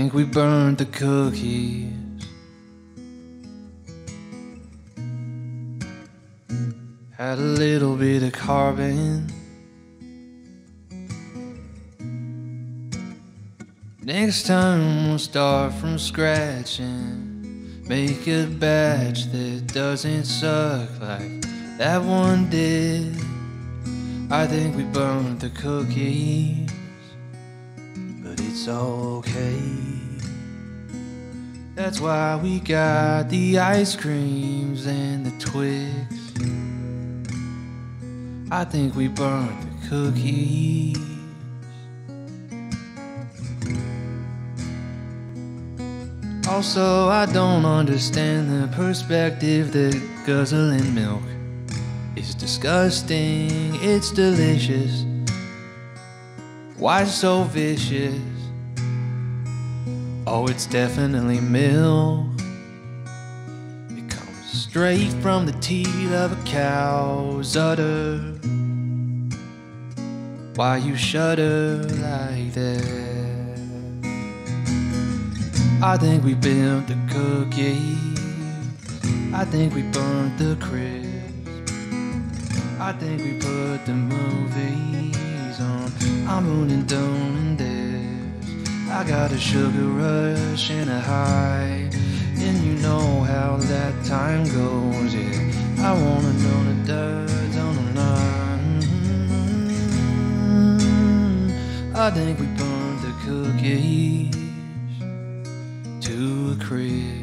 think we burned the cookies. Had a little bit of carbon. Next time we'll start from scratch and make a batch that doesn't suck like that one did. I think we burned the cookies, but it's okay. That's why we got the ice creams and the Twix. I think we burned the cookies. Also, I don't understand the perspective that guzzling milk is disgusting, it's delicious. Why so vicious? Oh, it's definitely milk. It comes straight from the teat of a cow's udder. Why you shudder like that? I think we built the cookies. I think we burnt the crisp. I think we put the movies on. I'm running down in this. I got a sugar rush and a high, and you know how that time goes. Yeah, I wanna know the dirt on the line. I think we burned the cookies to a crisp.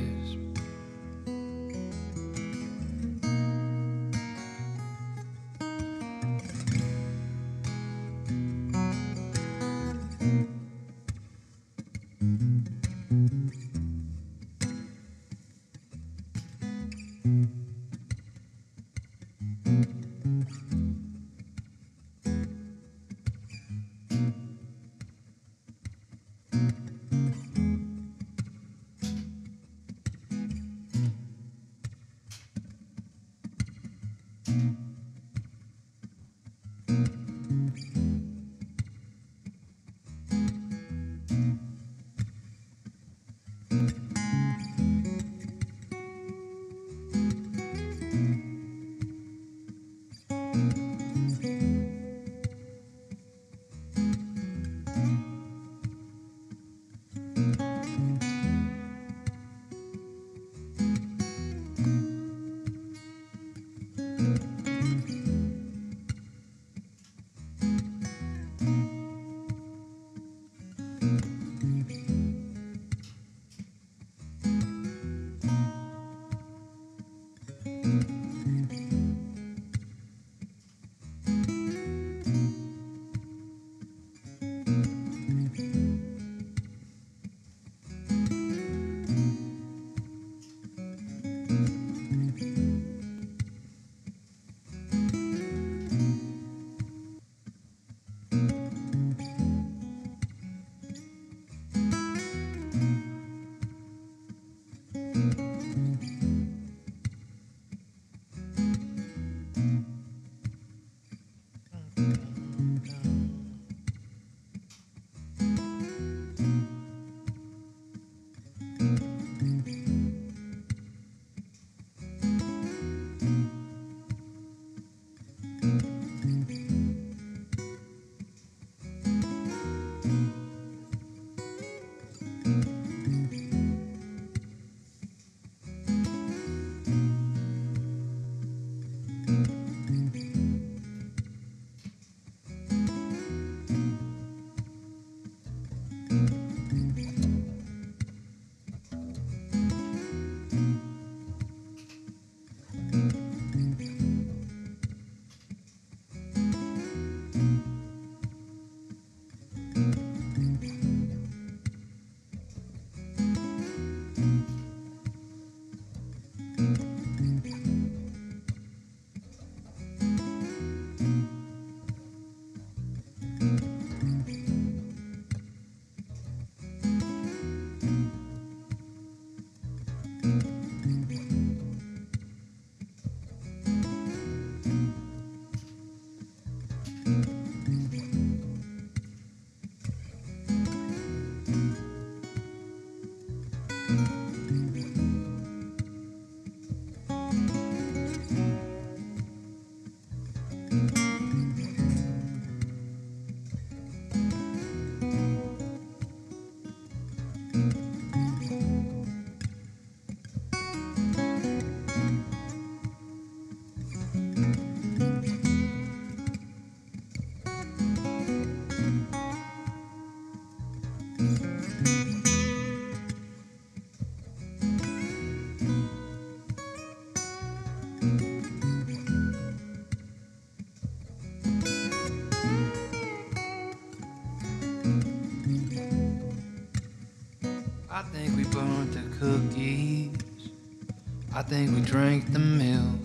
I think we burnt the cookies. I think we drank the milk.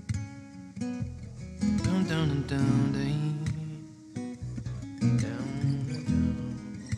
Dun dun dun dun dun. Dun, dun.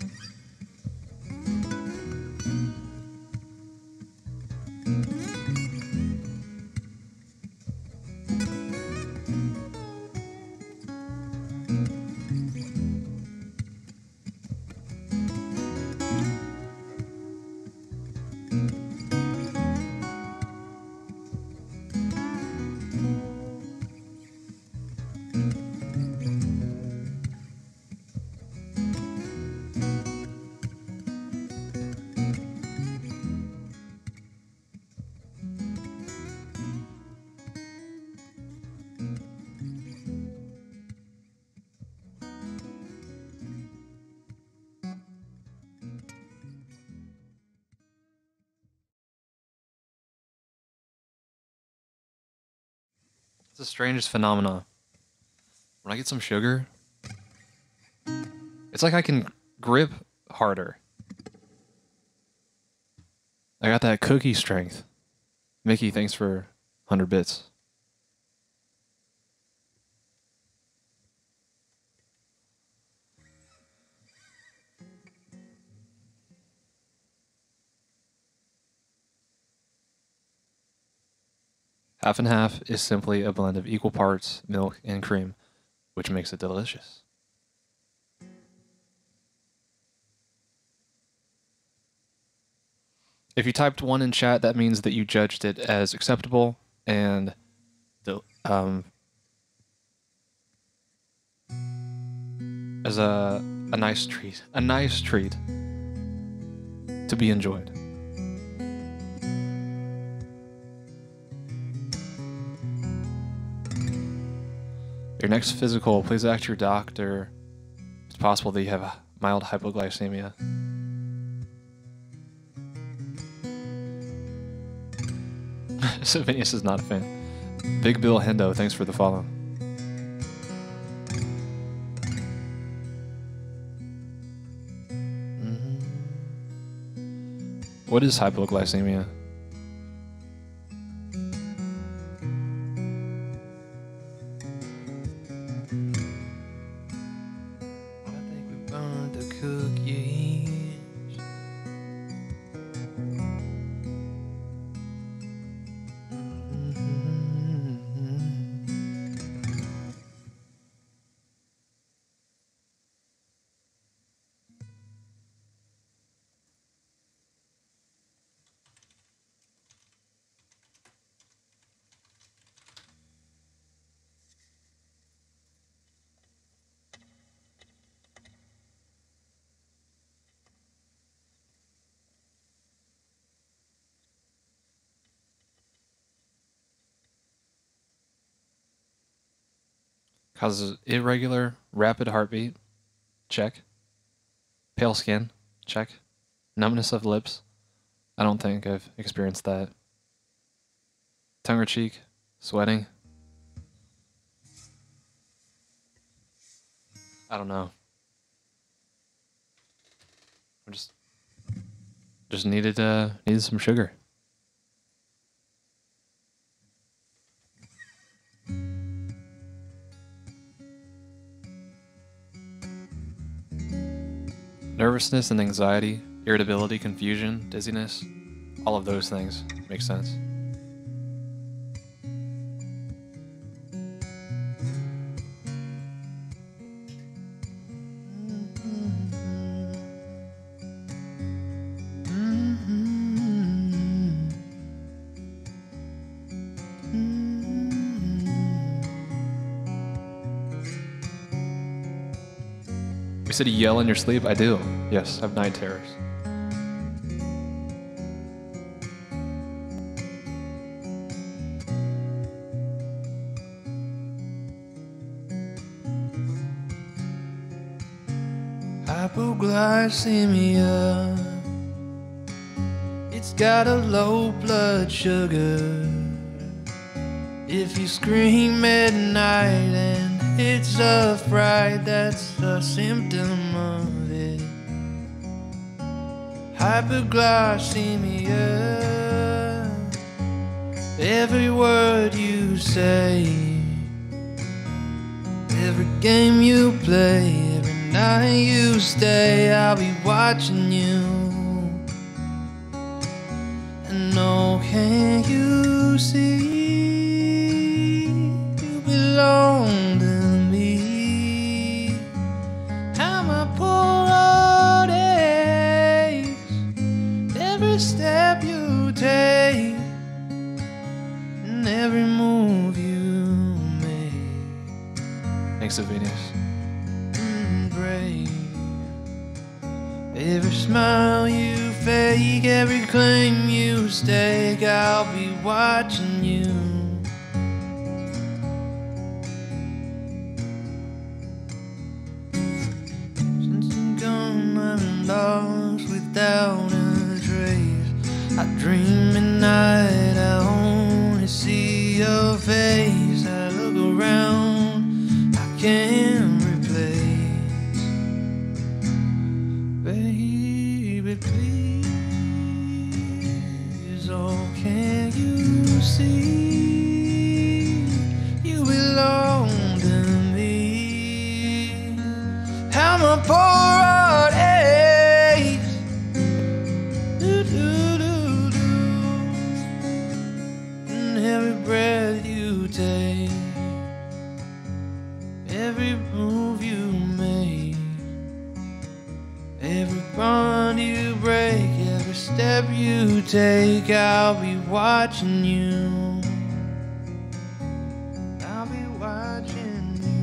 It's the strangest phenomena. When I get some sugar, it's like I can grip harder. I got that cookie strength. Mickey, thanks for 100 bits. Half and half is simply a blend of equal parts milk and cream, which makes it delicious. If you typed 1 in chat, that means that you judged it as acceptable and as a nice treat. A nice treat to be enjoyed. Your next physical, please ask your doctor. It's possible that you have a mild hypoglycemia. Savinius is not a fan. Big Bill Hendo, thanks for the follow. What is hypoglycemia? Causes irregular, rapid heartbeat. Check. Pale skin. Check. Numbness of lips. I don't think I've experienced that. Tongue or cheek. Sweating. I don't know. I just needed some sugar. Nervousness and anxiety, irritability, confusion, dizziness, all of those things make sense. You said you yell in your sleep? I do. Yes, I have night terrors. hypoglycemia. It's got a low blood sugar. If you scream at night and it's a fright, that's a symptom of it. Hyperglycemia. Every word you say, every game you play, every night you stay, I'll be watching you. And oh, can you see? Belong to me. How my poor old aches, every step you take, and every move you make. Thanks to Venus. Brave. Every smile you fake, every claim you stake, I'll be watching you. Lost without a trace. I dream at night, I only see your face. I look around, I can't replace. Baby, please, oh, can you see? You belong to me. How my poor heart aches. And every breath you take, every move you make, every bond you break, every step you take, I'll be watching you. I'll be watching you.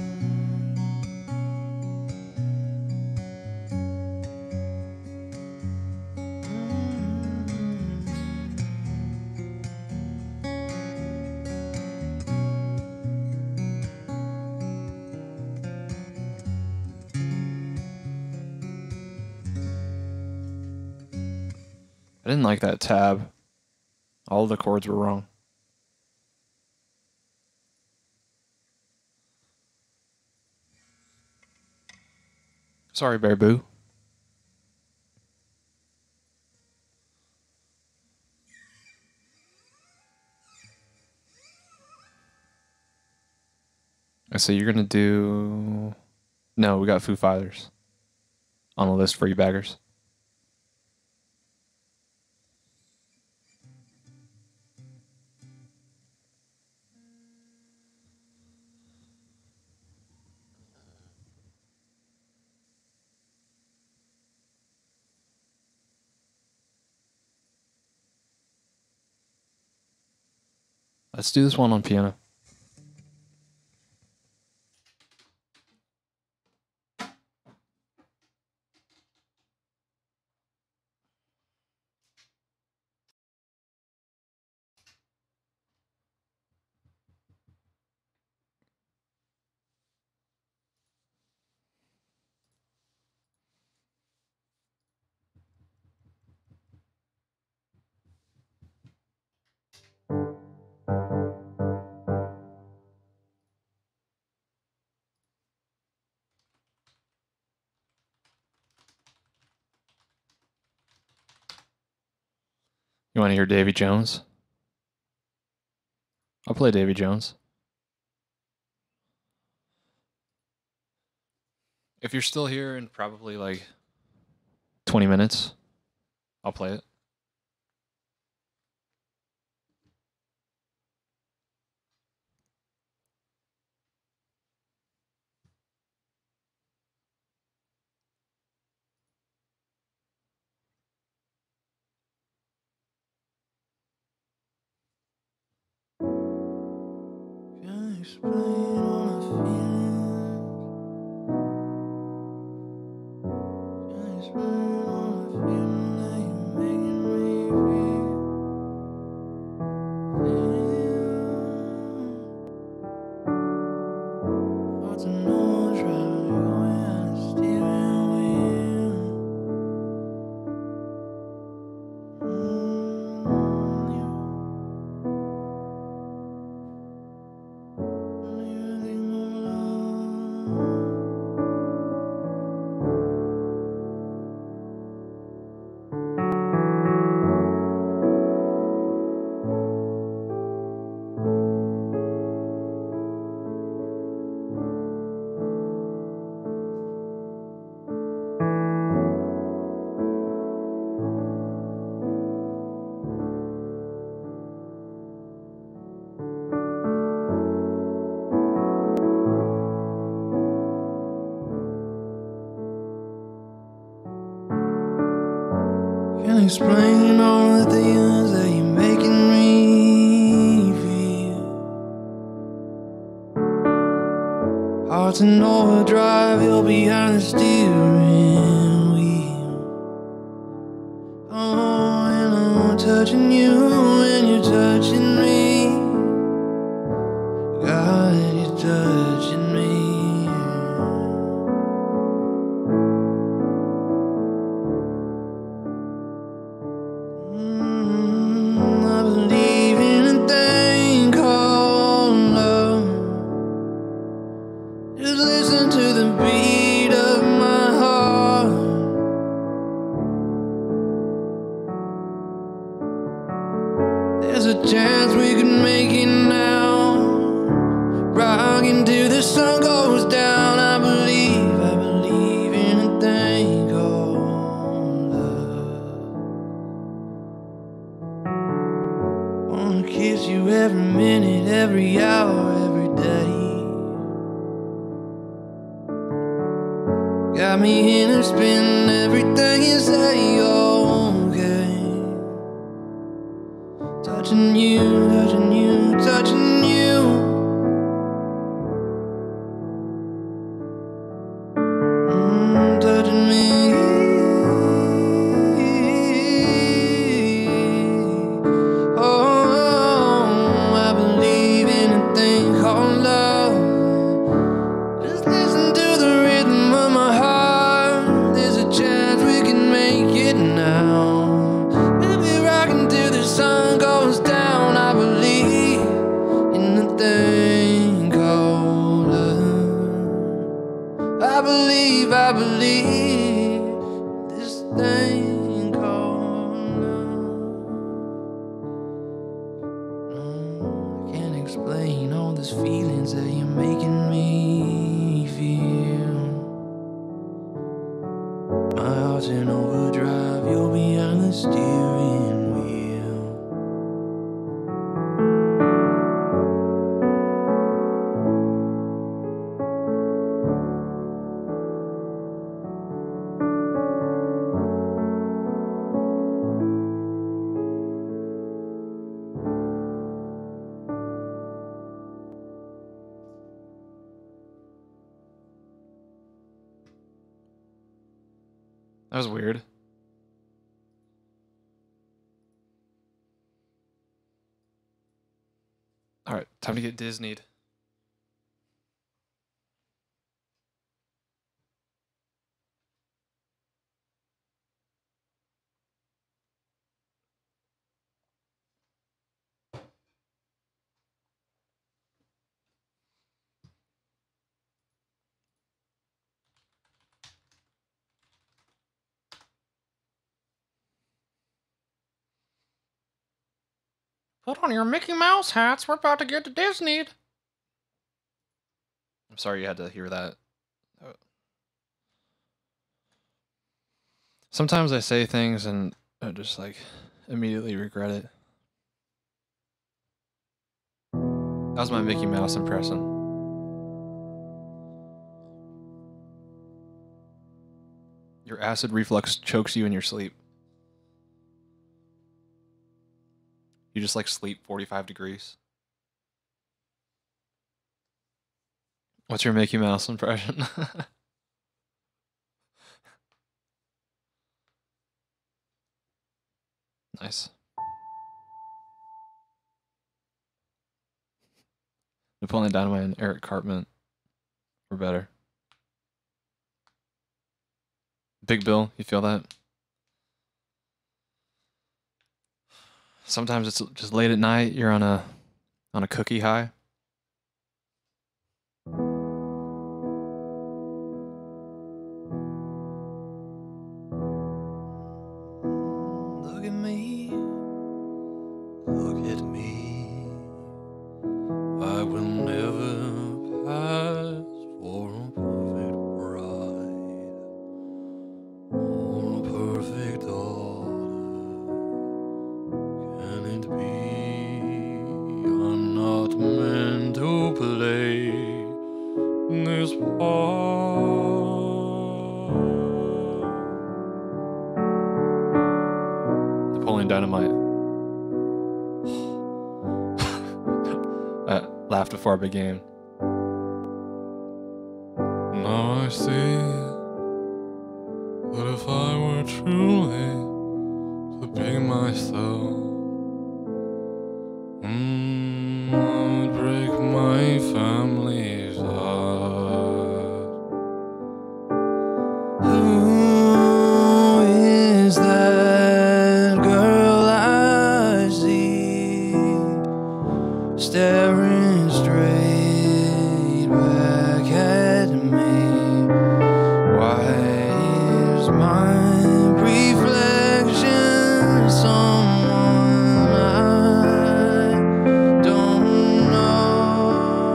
I didn't like that tab. All the chords were wrong. Sorry, Bear Boo. So you're gonna do... No, we got Foo Fighters on the list for you baggers. Let's do this one on piano. You want to hear Davy Jones? I'll play Davy Jones. If you're still here in probably like 20 minutes, I'll play it. Can't explain all the feelings. Can't explain all the feelings that you're making me feel. Hard to know what's right, you're at the steering wheel. can't explain all the things that you're making me feel. Hearts in overdrive, you're behind the steering wheel. Oh, and I'm touching you and you're touching me. God, you're touching me. I believe in a thing called love. Just listen to the beat of my heart. There's a chance we could make it now. Rocking till the sun goes down. I believe in a thing called love. Wanna kiss you every minute, every hour, every day. Got me in a spin, everything you say, okay. Touching you, touching you, touching you. Touching me. Oh, I believe in a thing called love. Just listen to the rhythm of my heart. There's a chance we can make it now. We'll be rocking till the sun goes down. I believe in a thing called love. I believe this thing called love. No, I can't explain all these feelings that you're making me feel. My heart's in overdrive, you're behind the steering wheel. That was weird. All right, time to get Disneyed. Put on your Mickey Mouse hats. We're about to get to Disney. I'm sorry you had to hear that. Sometimes I say things and I just like immediately regret it. That was my Mickey Mouse impression. Your acid reflux chokes you in your sleep. You just like sleep 45 degrees. What's your Mickey Mouse impression? Nice. Napoleon Dynamite and Eric Cartman were better. Big Bill, you feel that? Sometimes it's just late at night, you're on a cookie high. Look at me. Look at me. I will never pass for a perfect bride or a perfect daughter. Can it be I'm not meant to play this part? Napoleon Dynamite. Laughed before I began. Now I see that if I were truly to be myself, I would break my family's heart. Who is that girl I see staring straight back at me? Why is my reflection someone I don't know?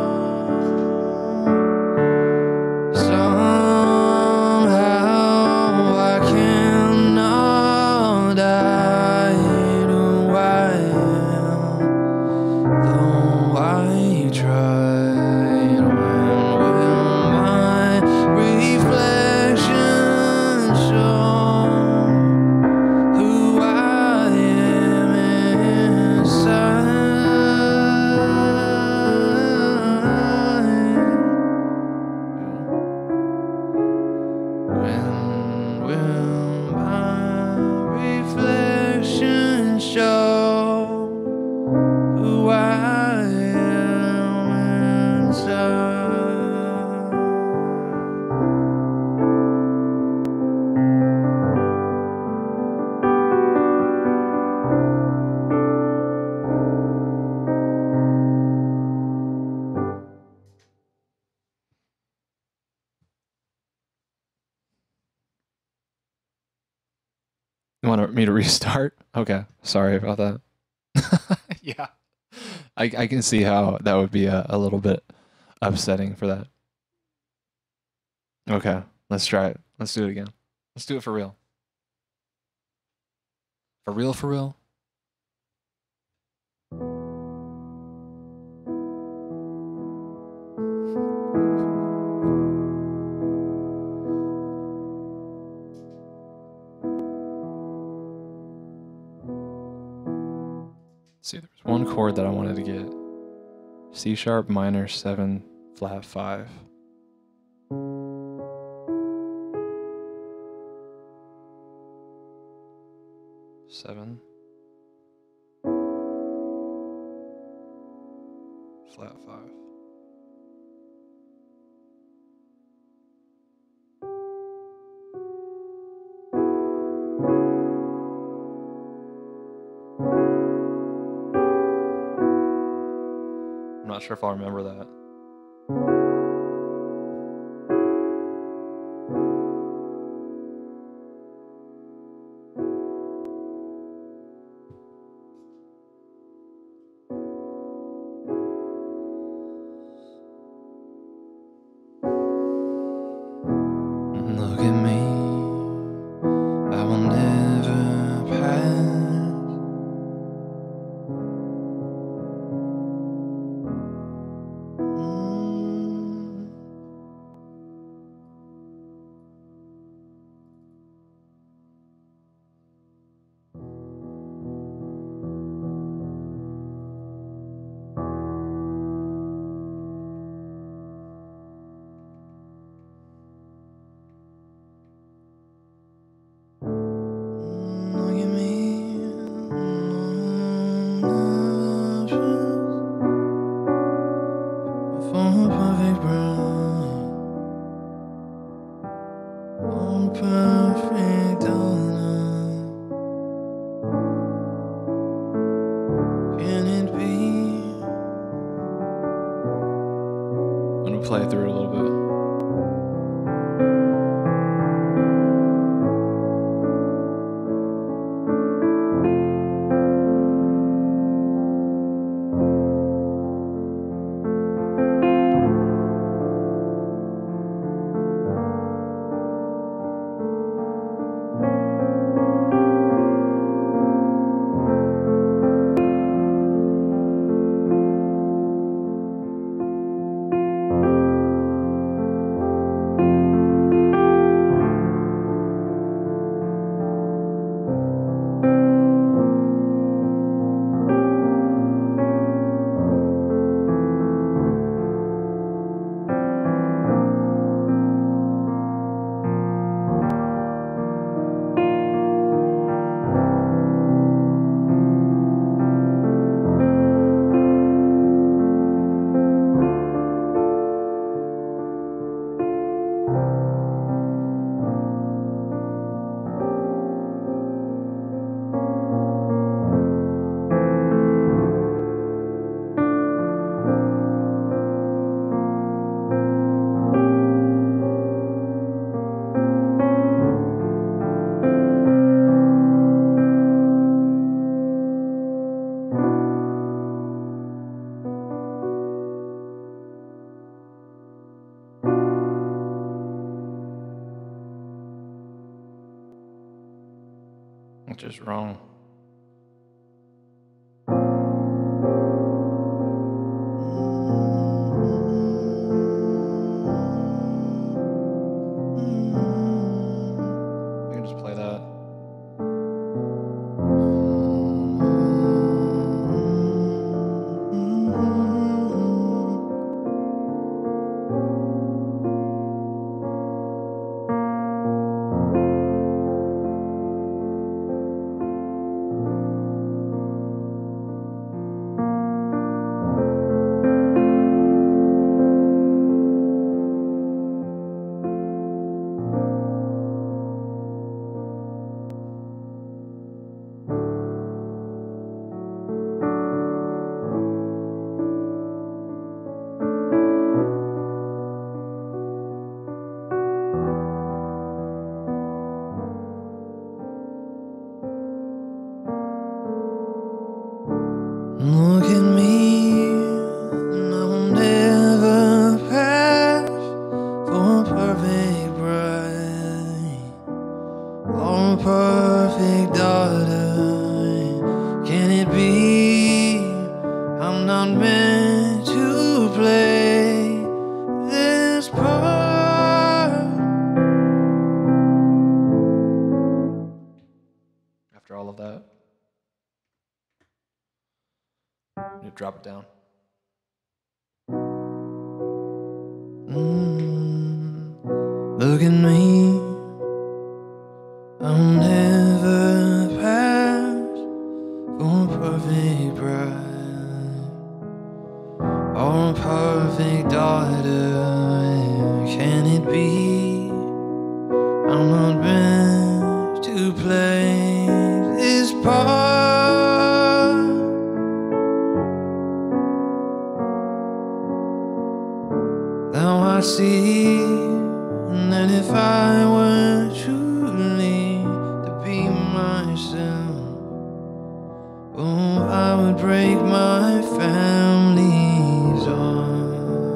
Somehow I cannot hide who I am, though I tried. When will my reflection show who I am inside? When will my reflection show who I am inside? You want me to restart? Okay, sorry about that. Yeah, I can see how that would be a little bit upsetting for that. Okay, let's try it. Let's do it again. Let's do it for real. For real, for real. See, there was one chord that I wanted to get. C sharp minor 7 flat 5. Seven flat 5. I'm not sure if I'll remember that. Look at me, I will never pass. Which is wrong. We can just play that. Look at me, and I will never pass for a perfect bride or a perfect daughter. Can it be I'm not meant to play this part? After all of that, you drop it down. Look at me, I'll never pass for a perfect bride or a perfect daughter. Can it be I'm not meant to play this part? Now I see that if I were truly to be myself, oh, I would break my family's heart.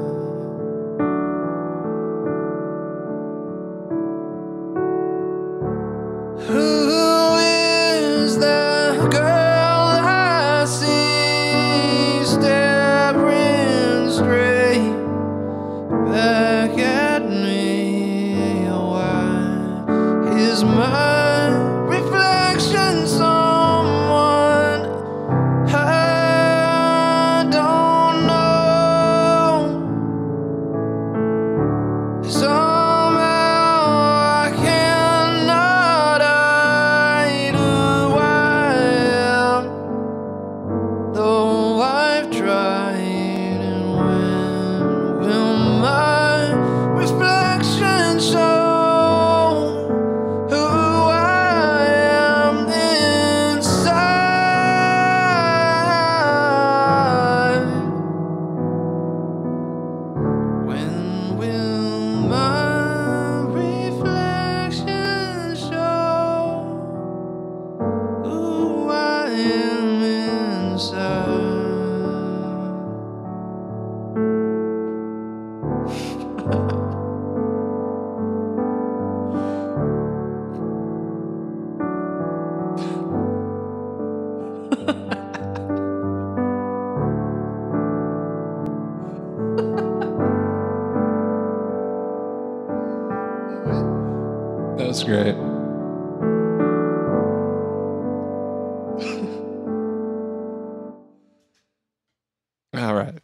Who is that girl I see staring straight back at me? Why is my reflection someone I don't know? Somehow I cannot hide who I am, though I've tried. And when will my reflection show who I am inside? When will my reflection show who I am inside? That was great. All right.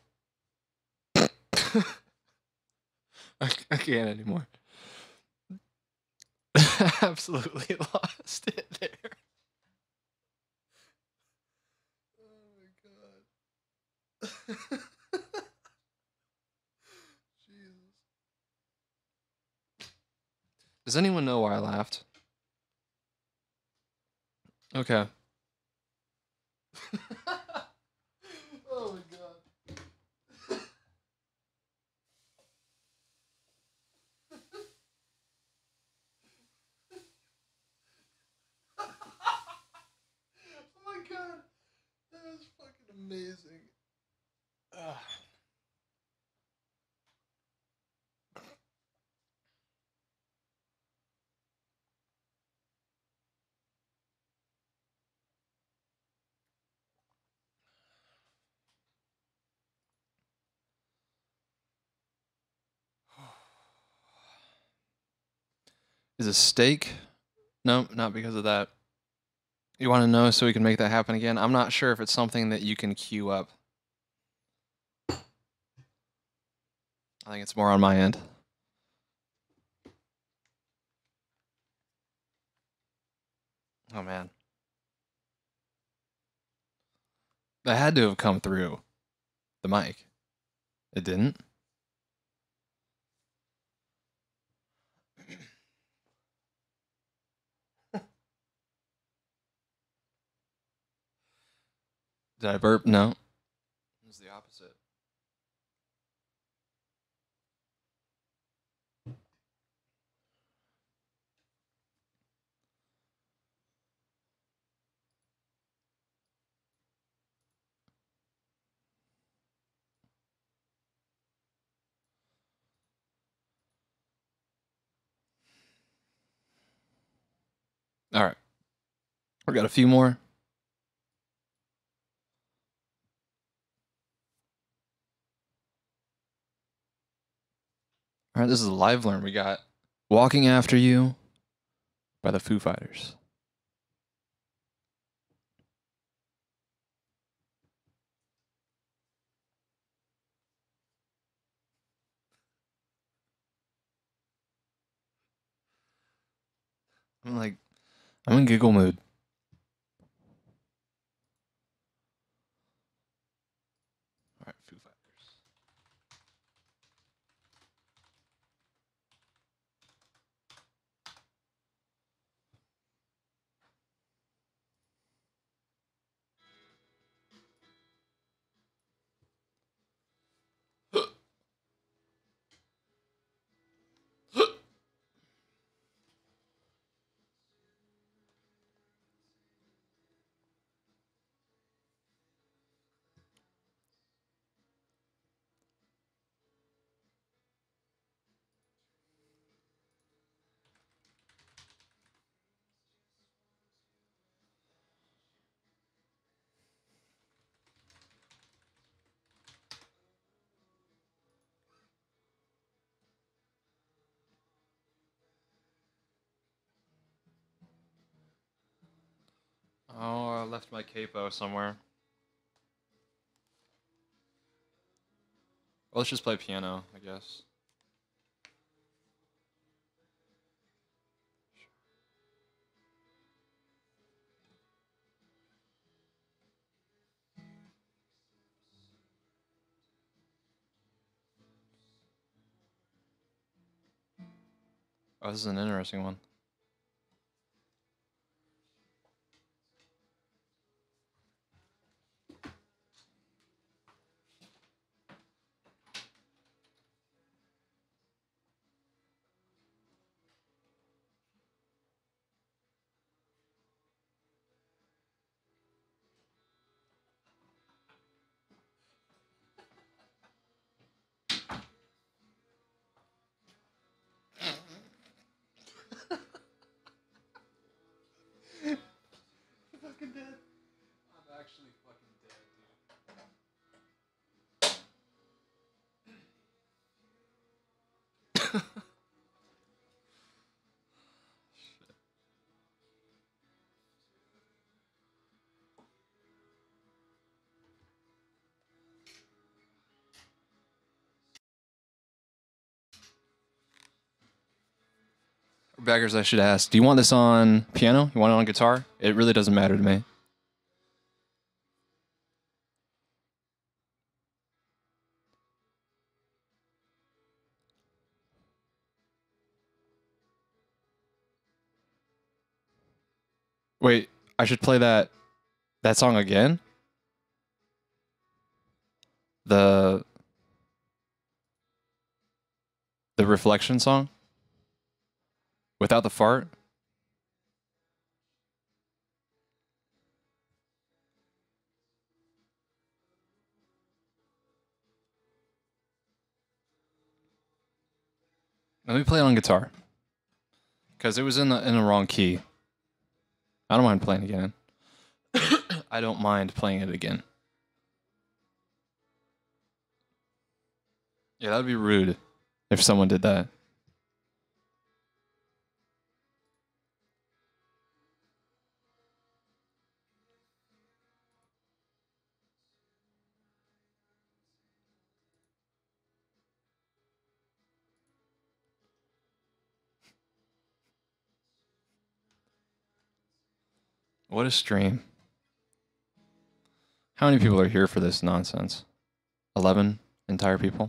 I can't anymore. Absolutely lost it there. Oh my god. Jesus. Does anyone know why I laughed? Okay. Oh my god. Oh my god. That was fucking amazing. Ugh. Is a steak? No, not because of that. You want to know so we can make that happen again? I'm not sure if it's something that you can queue up. I think it's more on my end. Oh man. That had to have come through the mic. It didn't? Did I burp? No. It was the opposite. All right. We got a few more. All right, this is a live learn. We got Walking After You by the Foo Fighters. I'm in giggle mood. All right, Foo Fighters. Oh, I left my capo somewhere. Well, let's just play piano, I guess. Oh, this is an interesting one. Fucking dead. I'm actually fucking dead, dude. Baggers, I should ask, do you want this on piano? You want it on guitar? It really doesn't matter to me. Wait, I should play that song again? The Reflection song? Without the fart? Let me play it on guitar. Because it was in the wrong key. I don't mind playing again. I don't mind playing it again. Yeah, that would be rude if someone did that. What a stream. How many people are here for this nonsense? 11 entire people?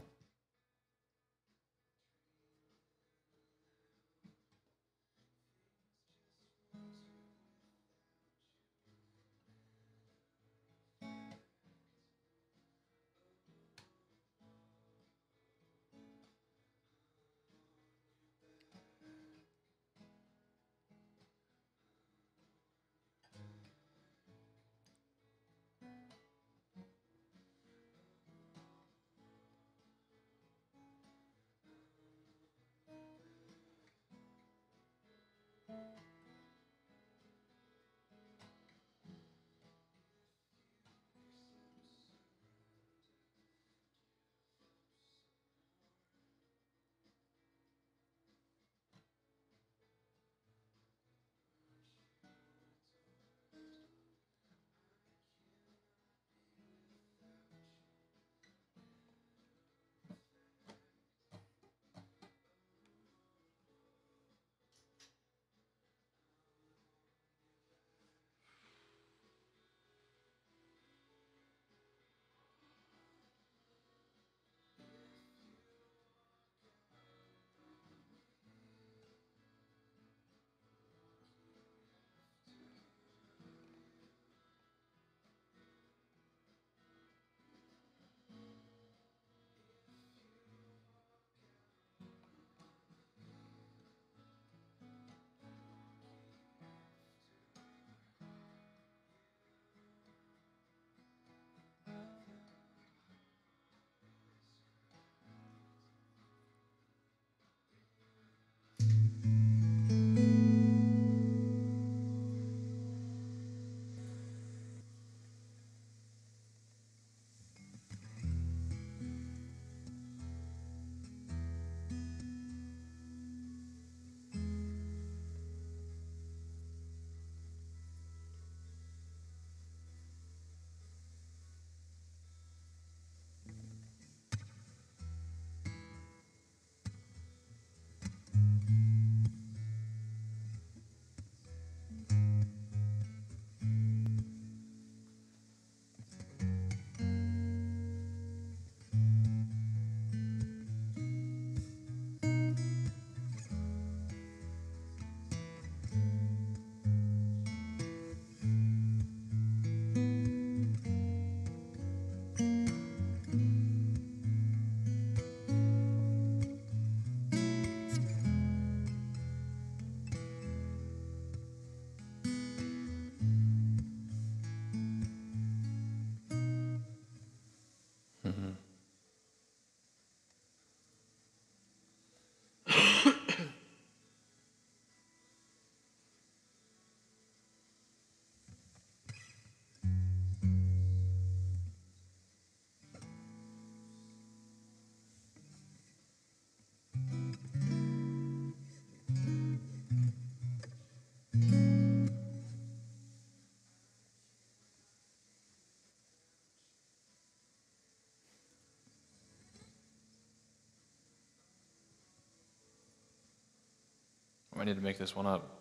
Mm-hmm. I need to make this one up.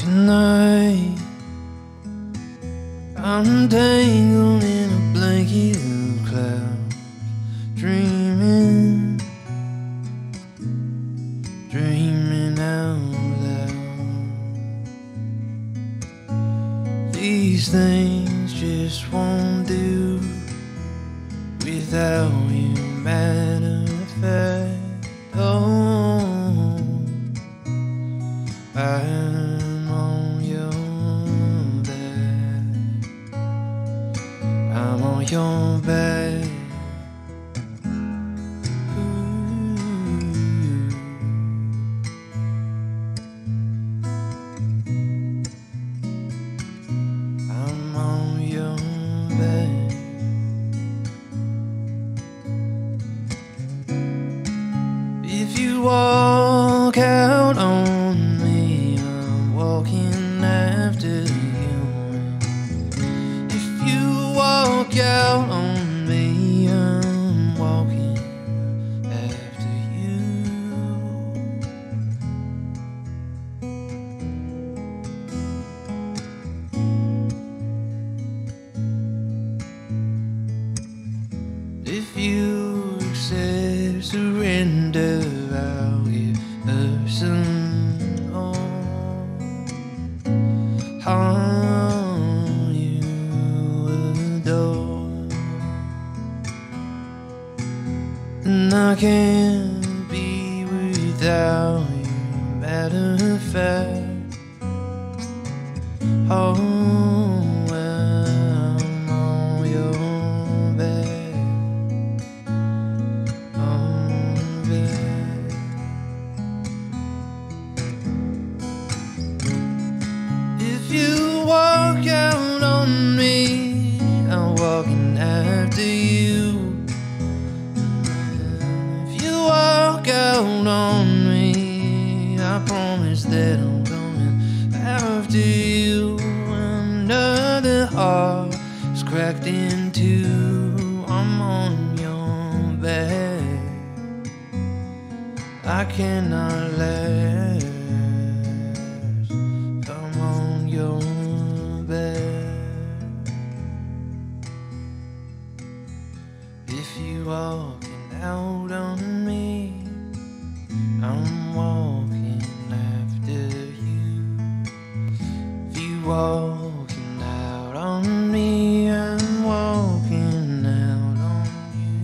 Tonight I'm tangled in a blanket of clouds, dreaming, dreaming out loud. These things just won't do without you, matter of fact. Oh, I'm on your back. I'm on your back. I'm on your back. If you walk out on me, I'm walking after you. If you walk out on me, I'm walking after you. If you accept surrender, I'll give her some harm you adore. And I can't be without you, matter of fact. Oh, well, I'm on your back. If you walk out on me, I'm walking after you. If you walk out on me, I promise that I'm coming after you. Another heart is cracked in two. I'm on your back. I cannot last. I'm on your back. If you walking out on me, I'm walking after you. If you walking out on me, I'm walking out on you.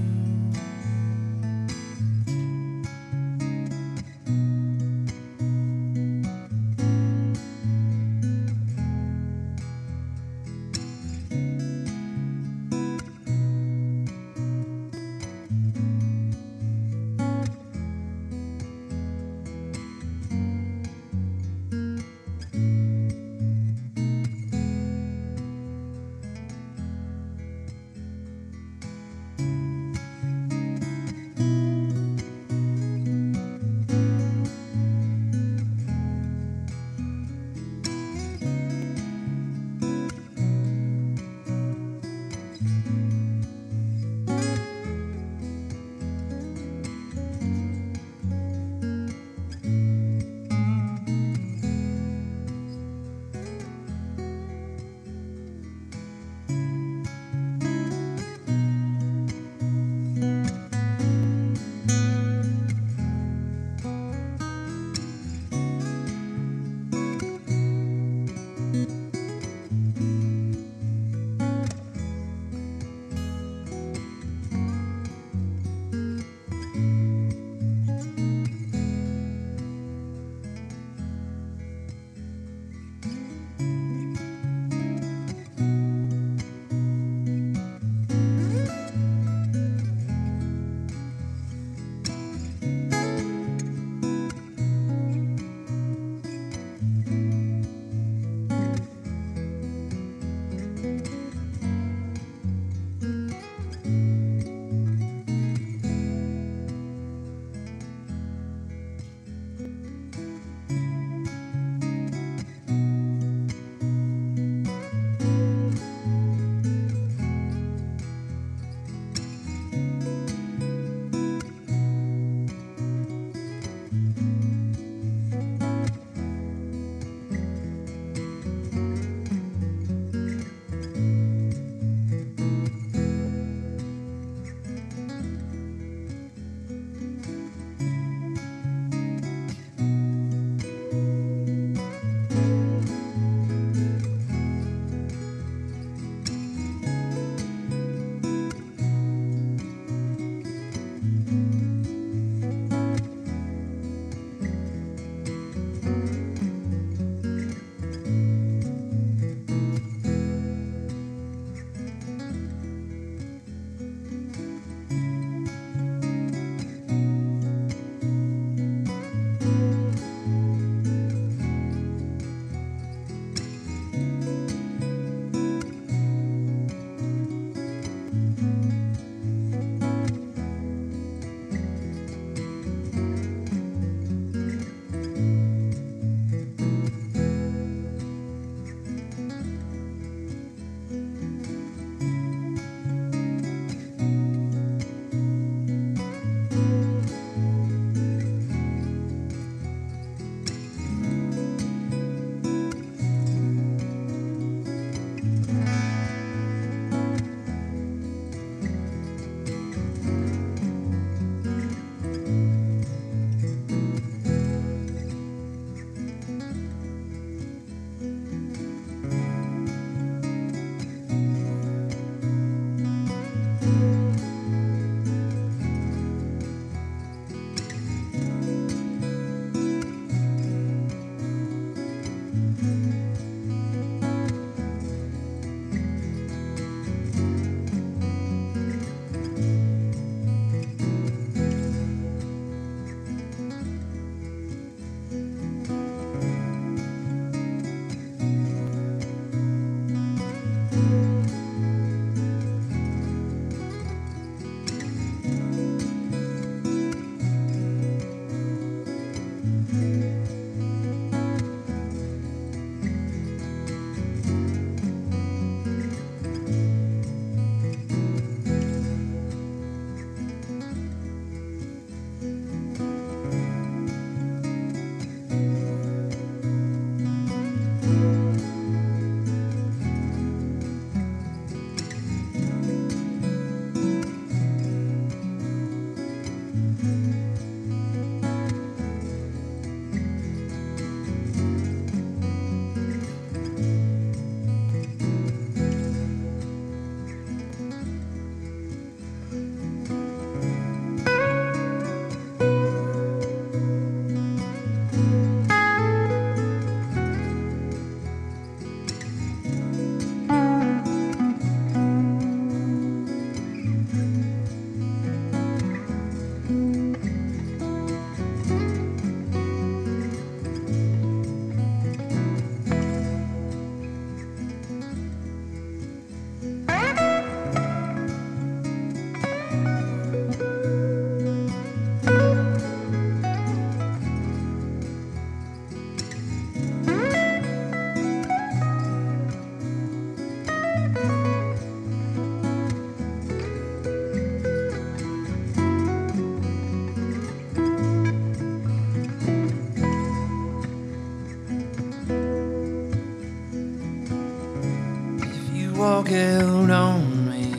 walk out on me,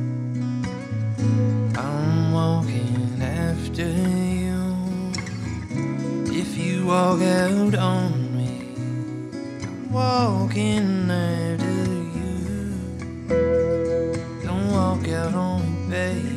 I'm walking after you. If you walk out on me, I'm walking after you. Don't walk out on me, baby.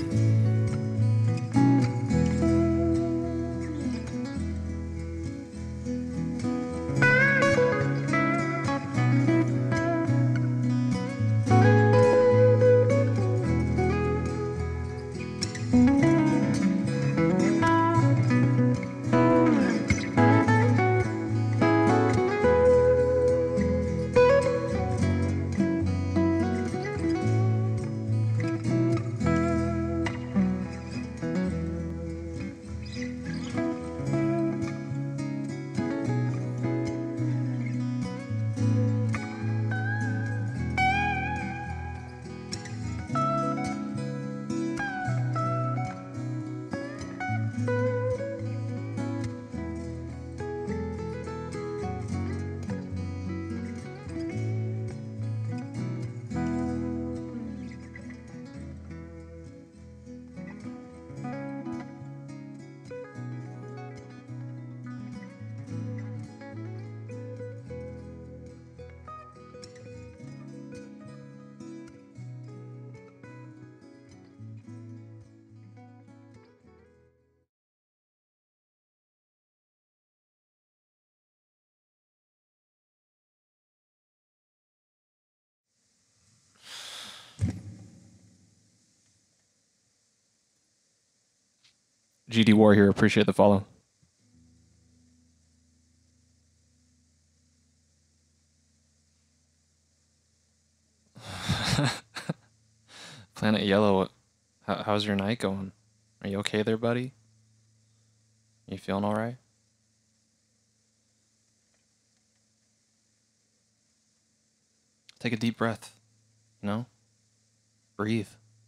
GD War here, appreciate the follow. Planet Yellow, how's your night going? Are you okay there, buddy? You feeling all right? Take a deep breath, you know? Breathe.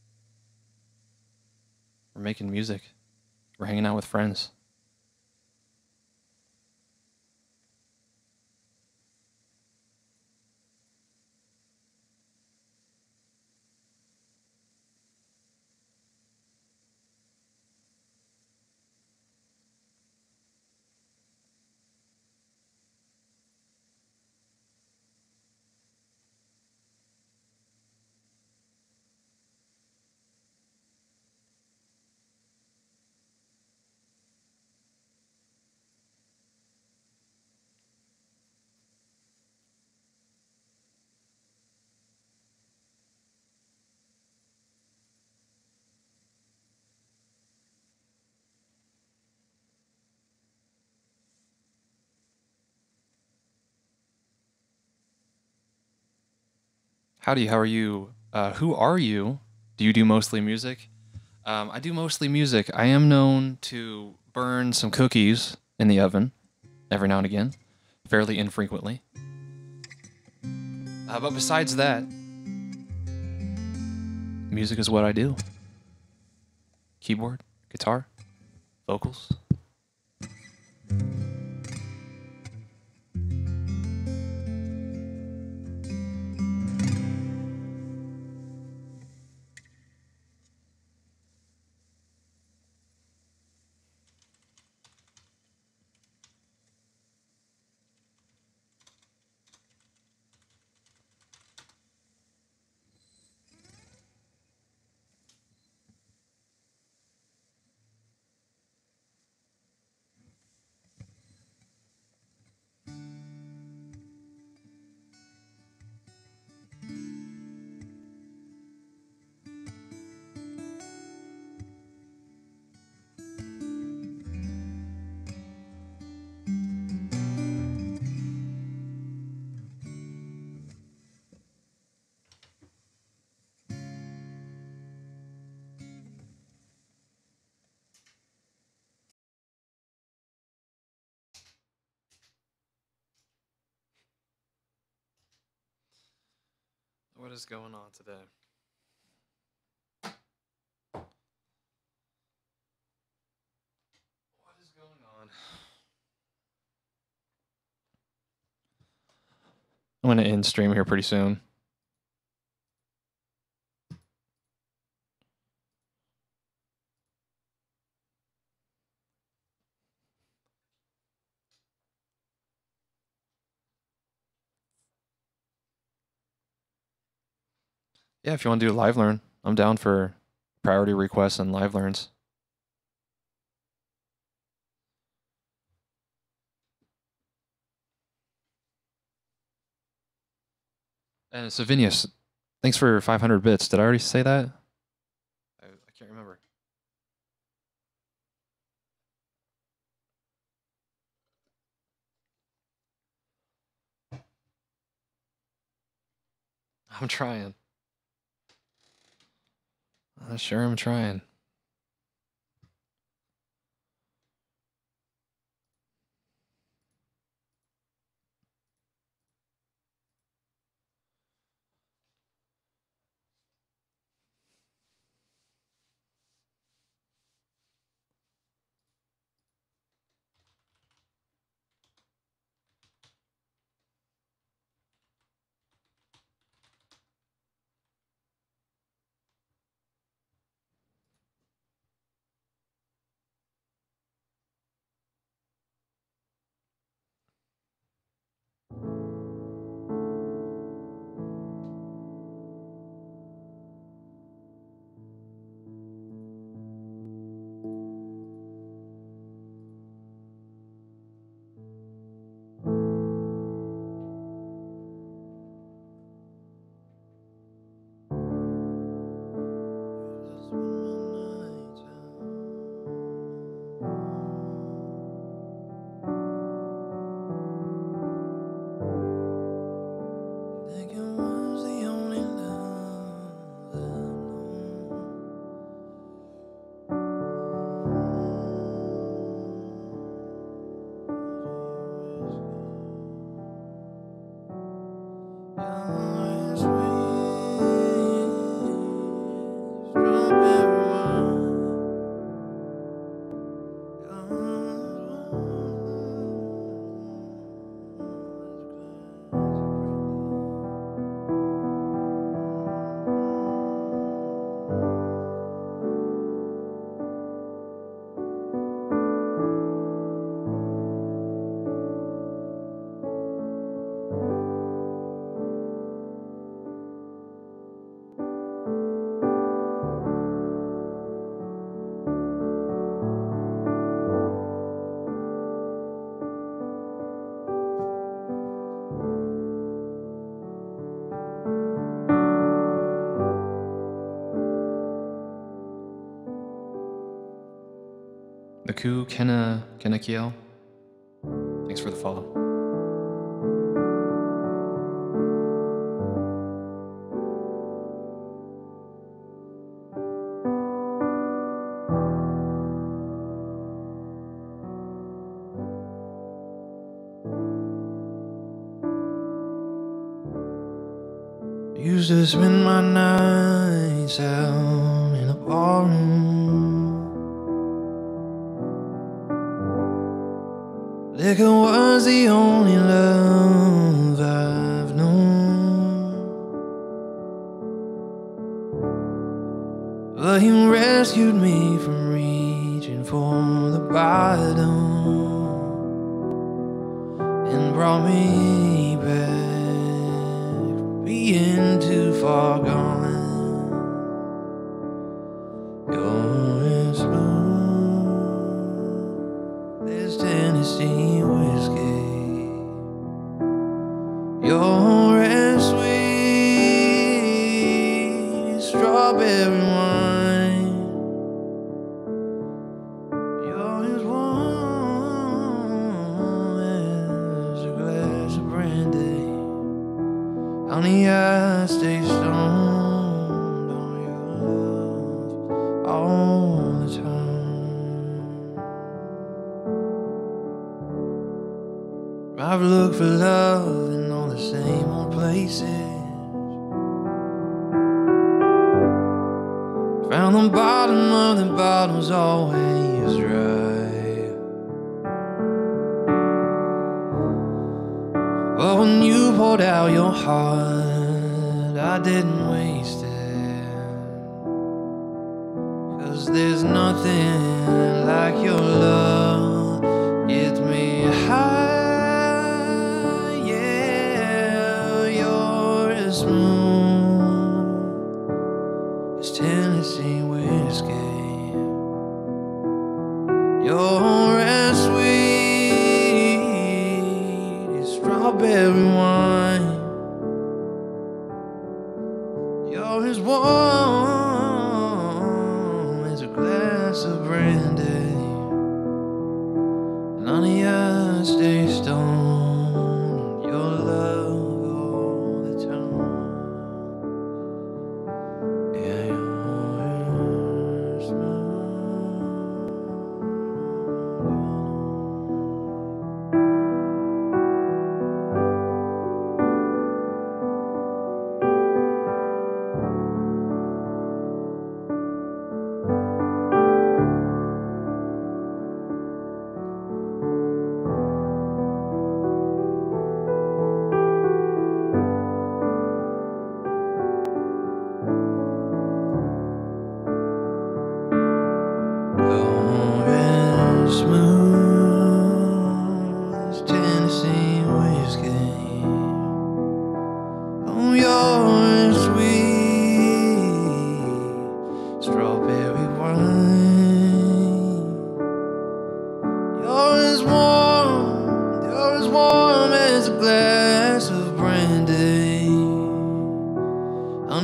We're making music. We're hanging out with friends. Howdy, how are you? Who are you? Do you do mostly music? I do mostly music. I am known to burn some cookies in the oven every now and again, fairly infrequently. But besides that, music is what I do. Keyboard, guitar, vocals. What is going on today? What is going on? I'm going to end stream here pretty soon. Yeah, if you want to do live learn, I'm down for priority requests and live learns. And Savinius, thanks for 500 bits. Did I already say that? I can't remember. I'm trying. Sure, I'm trying. Naku Kenakiel, thanks for the follow. Used to spend my nights out in a barroom. Liquor was the only love I've known, but you rescued me from reaching for the bottom and brought me back from being too far gone. You're as smooth as Tennessee whiskey. You're as sweet as strawberry wine. You're as warm as a glass of brandy. Honey, I stay stoned on your love all the time. I've looked for love in all the same old places. Found the bottom of the bottle's always dry. But when you poured out your heart, I didn't waste it. 'Cause there's nothing like your love. Gets me high, yeah. You're as smooth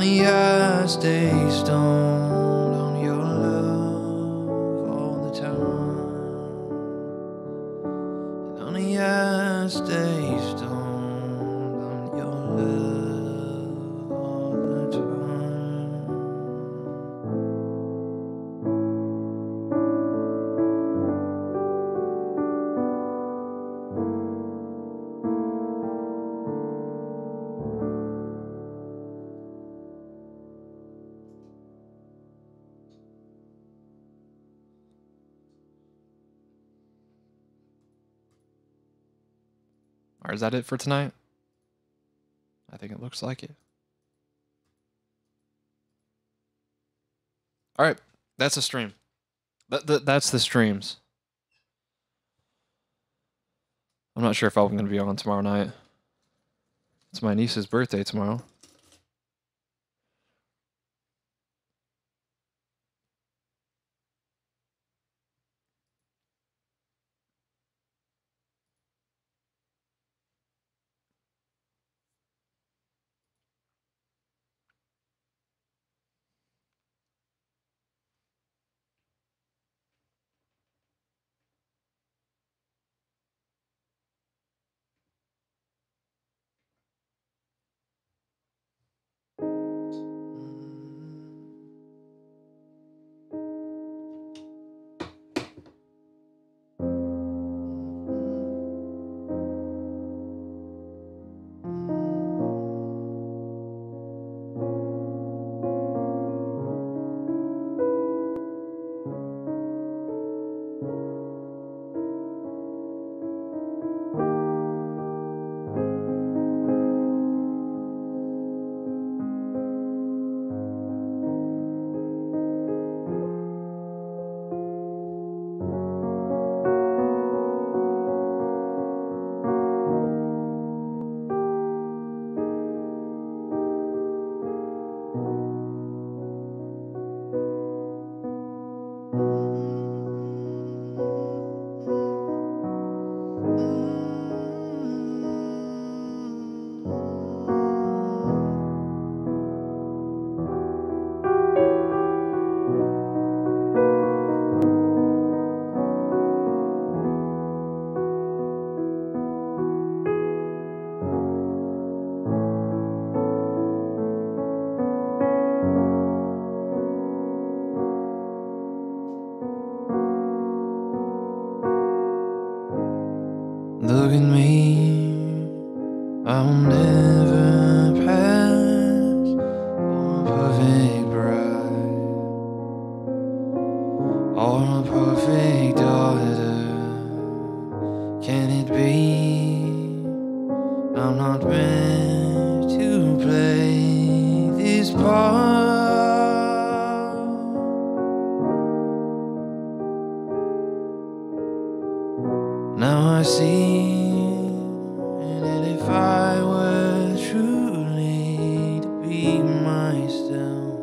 Honey, I stay stoned on your love all the time. And honey, I stay stoned on your love all the time. Or is that it for tonight? I think it looks like it. All right, that's a stream. That's the streams. I'm not sure if I'm going to be on tomorrow night. It's my niece's birthday tomorrow. Look at me, I'll never pass for a perfect bride or a perfect daughter. Can it be I'm not meant to play this part? Now I see that if I were truly to be myself,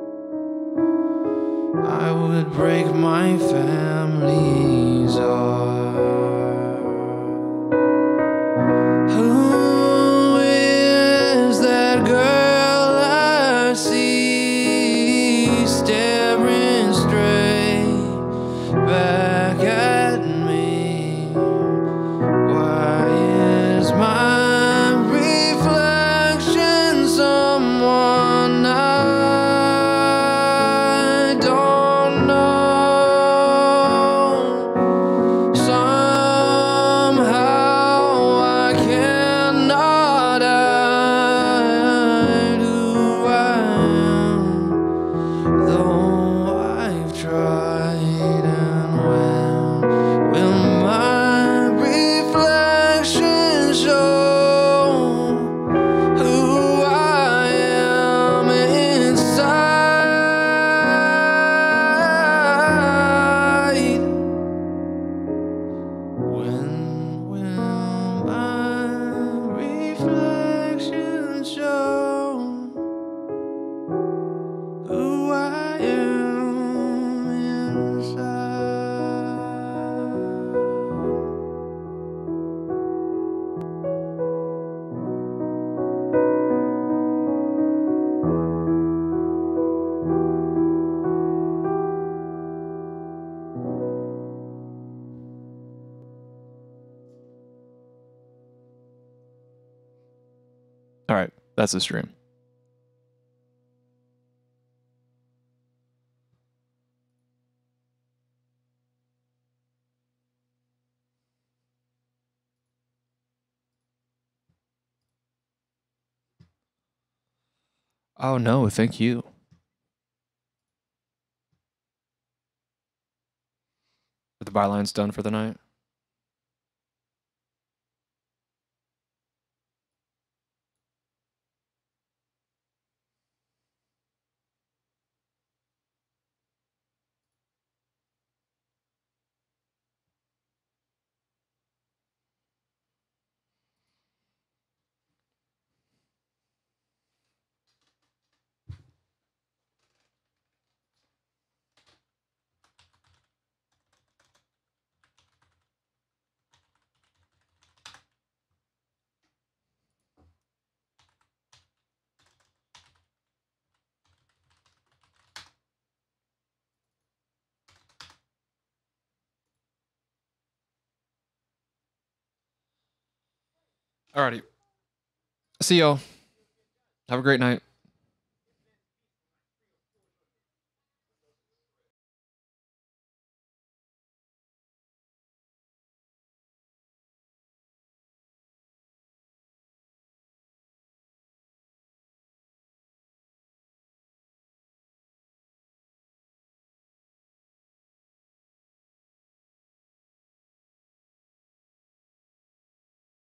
I would break my family's heart. Who is that girl I see All right, that's the stream. Oh no, thank you. Are the bylines done for the night? Alrighty. See y'all. Have a great night.